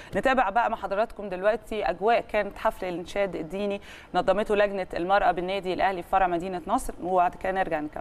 نتابع بقى مع حضراتكم دلوقتي أجواء كانت حفل الإنشاد الديني نظمته لجنة المرأة بالنادي الأهلي في فرع مدينة نصر، وبعد كده نرجع نكمل.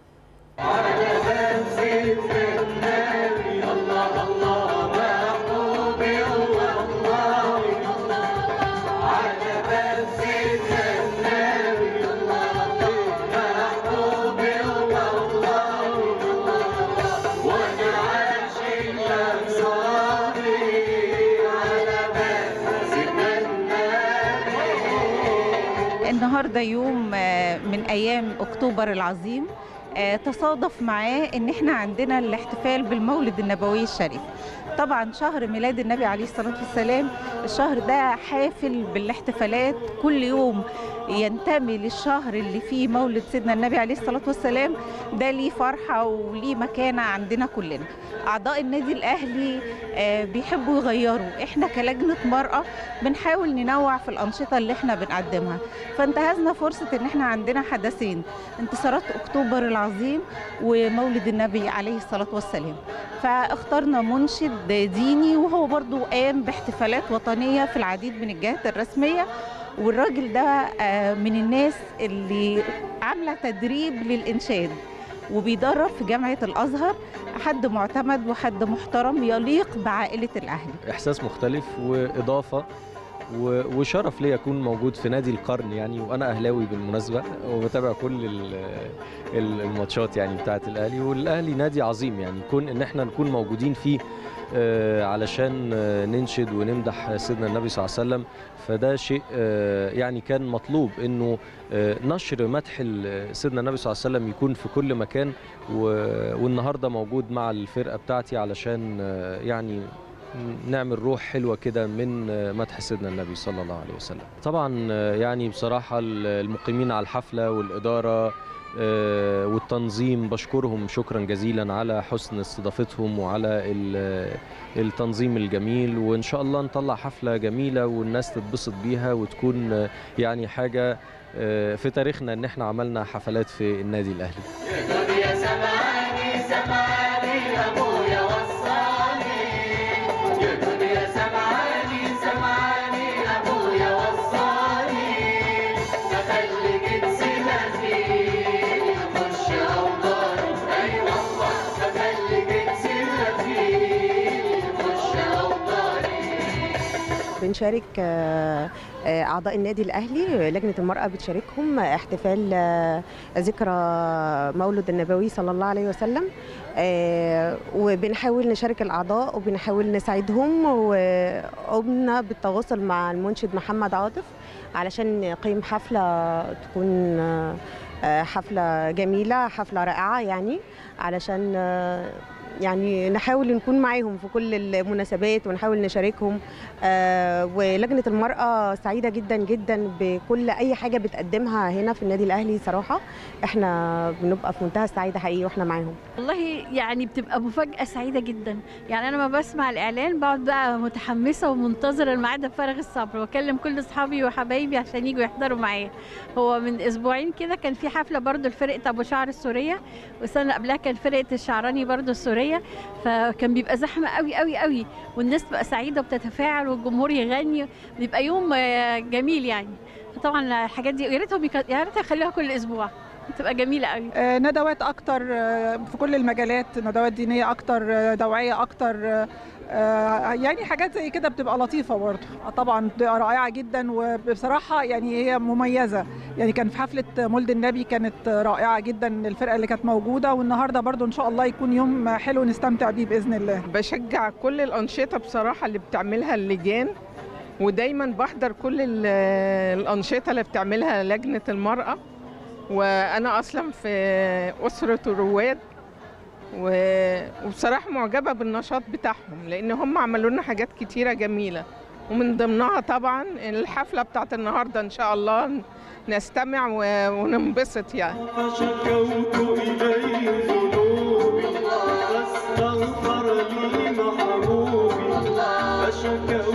النهارده يوم من ايام اكتوبر العظيم، تصادف معاه ان احنا عندنا الاحتفال بالمولد النبوي الشريف. طبعا شهر ميلاد النبي عليه الصلاة والسلام، الشهر ده حافل بالاحتفالات، كل يوم ينتمي للشهر اللي فيه مولد سيدنا النبي عليه الصلاة والسلام ده ليه فرحة وليه مكانة عندنا كلنا. أعضاء النادي الأهلي بيحبوا يغيروا، إحنا كلجنة مرأة بنحاول ننوع في الأنشطة اللي إحنا بنقدمها، فانتهزنا فرصة إن إحنا عندنا حدثين، انتصارات أكتوبر العظيم ومولد النبي عليه الصلاة والسلام، فاخترنا منشد ديني وهو برضو قام باحتفالات وطنية في العديد من الجهات الرسمية. والراجل ده من الناس اللي عاملة تدريب للإنشاد وبيدرب في جامعة الأزهر، حد معتمد وحد محترم يليق بعائلة الأهلي. إحساس مختلف وإضافة وشرف لي أكون موجود في نادي القرن يعني، وأنا أهلاوي بالمناسبة وبتابع كل الماتشات يعني بتاعة الأهلي، والأهلي نادي عظيم يعني، كون إن احنا نكون موجودين فيه علشان ننشد ونمدح سيدنا النبي صلى الله عليه وسلم، فده شيء يعني كان مطلوب إنه نشر مدح سيدنا النبي صلى الله عليه وسلم يكون في كل مكان، والنهارده موجود مع الفرقة بتاعتي علشان يعني نعمل روح حلوة كده من مدح سيدنا النبي صلى الله عليه وسلم. طبعا يعني بصراحة المقيمين على الحفلة والإدارة والتنظيم بشكرهم شكرا جزيلا على حسن استضافتهم وعلى التنظيم الجميل، وإن شاء الله نطلع حفلة جميلة والناس تتبسط بيها وتكون يعني حاجة في تاريخنا إن احنا عملنا حفلات في النادي الأهلي. يا سمعاني سمعاني أبويا وصاني، يا دنيا سمعاني سمعاني أبويا وصاني، فخلي جنسنا فيه يخش أوطاني، أي والله فخلي جنسنا فيه يخش أوطاني. بنشارك أعضاء النادي الأهلي، لجنة المرأة بتشاركهم احتفال ذكرى مولد النبوي صلى الله عليه وسلم، وبنحاول نشارك الأعضاء وبنحاول نساعدهم، وقمنا بالتواصل مع المنشد محمد عاطف علشان نقيم حفلة تكون حفلة جميلة، حفلة رائعة يعني، علشان يعني نحاول نكون معاهم في كل المناسبات ونحاول نشاركهم. ولجنة المرأة سعيدة جدا جدا بكل أي حاجة بتقدمها هنا في النادي الأهلي، صراحة احنا بنبقى في منتهى السعادة حقيقي واحنا معاهم. والله يعني بتبقى مفاجأة سعيدة جدا، يعني أنا ما بسمع الإعلان بقعد بقى متحمسة ومنتظرة الميعاد بفارغ الصبر، وأكلم كل أصحابي وحبايبي عشان يجوا يحضروا معايا. هو من أسبوعين كده كان في حفلة برضو لفرقة أبو شعر السورية، والسنة قبلها كان فرقة الشعراني برضو السورية، فكان بيبقى زحمة قوي قوي قوي، والناس تبقى سعيدة وبتتفاعل والجمهور يغني، بيبقى يوم جميل يعني. طبعا الحاجات دي يا ريتهم يخلوها كل أسبوع، بتبقى جميلة قوي. ندوات أكتر في كل المجالات، ندوات دينية أكتر، توعية أكتر، يعني حاجات زي كده بتبقى لطيفة برضه. طبعا بتبقى رائعة جدا، وبصراحة يعني هي مميزة، يعني كان في حفلة مولد النبي كانت رائعة جدا الفرقة اللي كانت موجودة، والنهاردة برضه إن شاء الله يكون يوم حلو نستمتع بيه بإذن الله. بشجع كل الأنشطة بصراحة اللي بتعملها اللجان، ودايما بحضر كل الأنشطة اللي بتعملها لجنة المرأة، وأنا أصلا في أسرة الرواد، وبصراحة معجبة بالنشاط بتاعهم لأن هم عملوا لنا حاجات كتيرة جميلة، ومن ضمنها طبعا الحفلة بتاعت النهاردة إن شاء الله نستمع وننبسط يعني. فشكوت إليه ذنوبي فاستغفر لي محبوبي، فشكوت